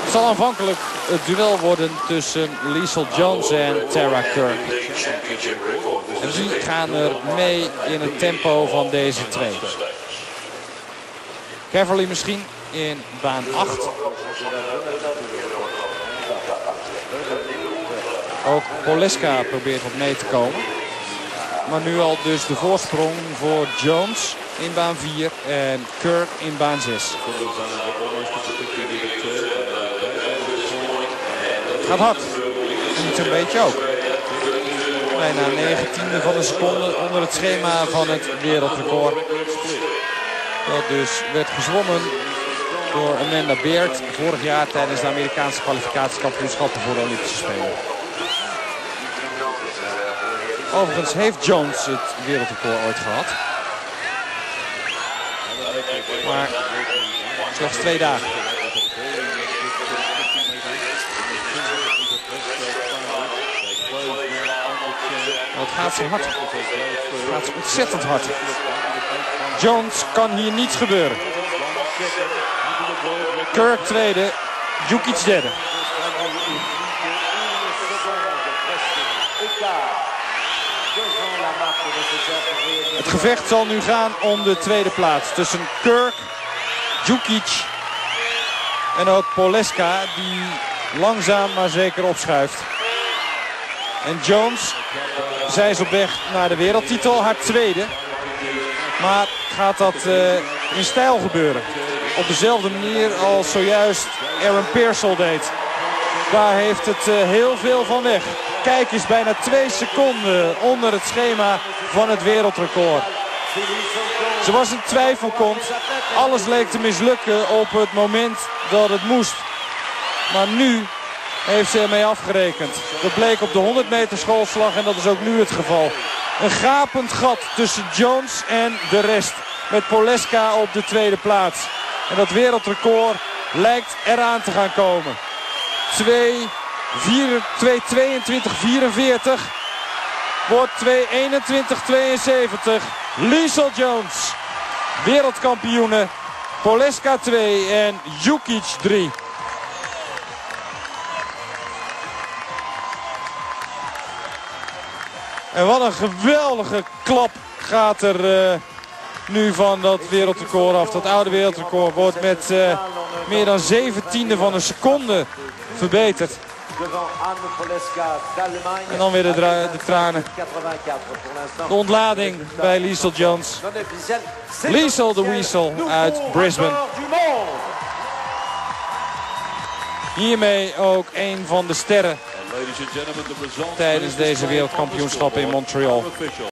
Het zal aanvankelijk het duel worden tussen Liesl Jones en Tara Kirk. En die gaan er mee in het tempo van deze twee. Caverly misschien in baan 8. Ook Poleska probeert wat mee te komen. Maar nu al dus de voorsprong voor Jones in baan 4 en Kirk in baan 6. Het gaat hard. En niet zo'n beetje ook. Bijna 19e van een seconde onder het schema van het wereldrecord. Dat dus werd gezwommen door Amanda Beard vorig jaar tijdens de Amerikaanse kwalificatiekampioenschappen voor de Olympische Spelen. Overigens heeft Jones het wereldrecord ooit gehad. Maar slechts 2 dagen. Het gaat zo hard. Het gaat ontzettend hard. Jones kan hier niets gebeuren. Kirk tweede, Jukic derde. Het gevecht zal nu gaan om de tweede plaats tussen Kirk, Jukic en ook Poleska, die langzaam maar zeker opschuift. En Jones, zij is op weg naar de wereldtitel, haar tweede. Maar gaat dat in stijl gebeuren? Op dezelfde manier als zojuist Aaron Pearsall deed. Daar heeft het heel veel van weg. Kijk eens, bijna 2 seconden onder het schema van het wereldrecord. Ze was in twijfelkont. Alles leek te mislukken op het moment dat het moest. Maar nu heeft ze ermee afgerekend. Dat bleek op de 100 meter schoolslag en dat is ook nu het geval. Een gapend gat tussen Jones en de rest. Met Poleska op de tweede plaats. En dat wereldrecord lijkt eraan te gaan komen. 2:22:44 wordt 2:21:72. Liesl Jones, wereldkampioene. Poleska 2 en Jukic 3. En wat een geweldige klap gaat er nu van dat wereldrecord af. Dat oude wereldrecord wordt met meer dan 17e van een seconde verbeterd. En dan weer de tranen. De ontlading bij Liesl Jones. Liesl de Weasel uit Brisbane. Hiermee ook een van de sterren tijdens deze wereldkampioenschappen in Montreal.